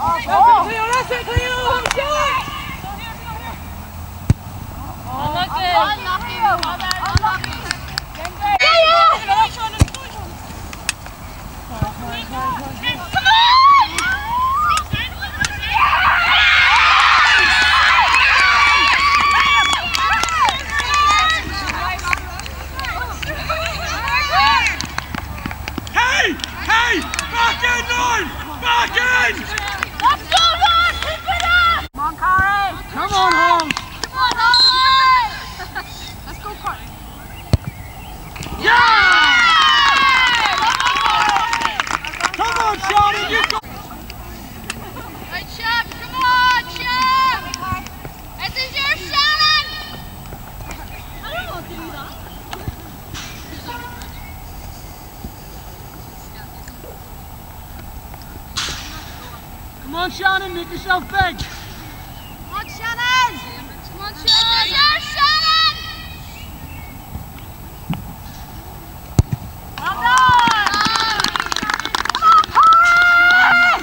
That's it, Cleo! Unlucky! Back in, Larne! Back in! Let's go, Larne! Keep it up! Come on, Coleraine! Come on, Holmes! Come on, Coleraine! Let's go, Coleraine! Yeah! Come on, Shannon! You go! Right, Shep! Come on, Shep! This is your Shannon! I don't want to do that. Come on, Shannon, make yourself big. Come on, Shannon! Come on, Shannon! This is your Shannon! Well done! Come on, Coleraine!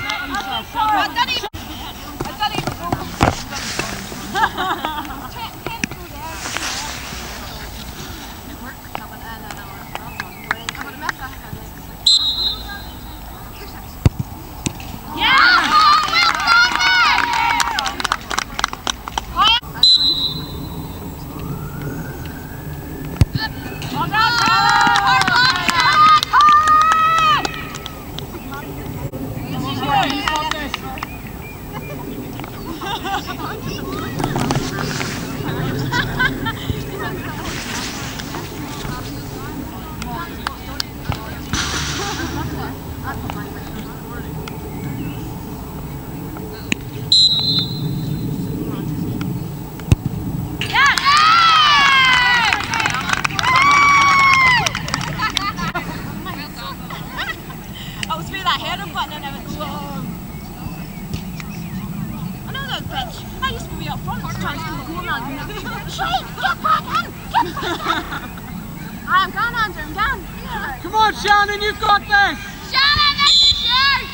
I'm gone, Andrew, I'm gone. Yeah. Come on, Shannon, you've got this! Shannon, this is yours!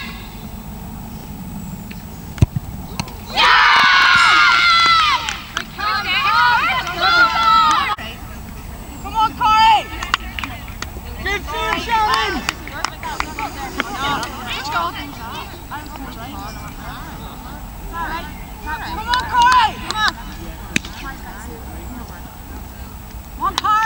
Yeah! Come on, Corey! Good for you, Shannon! Let's go. Come on, Corey! Come on! Come on, Corey!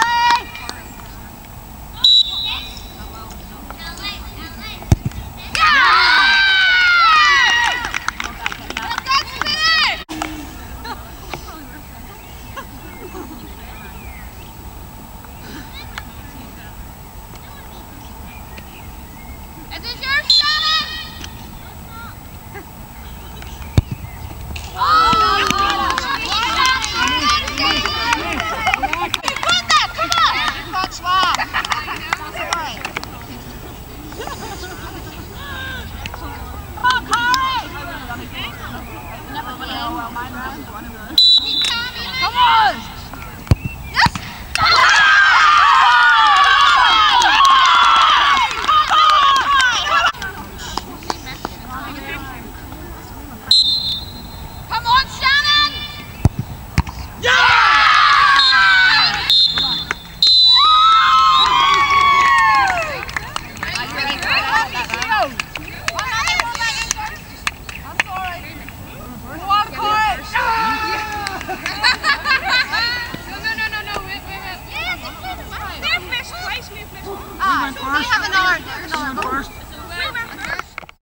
First.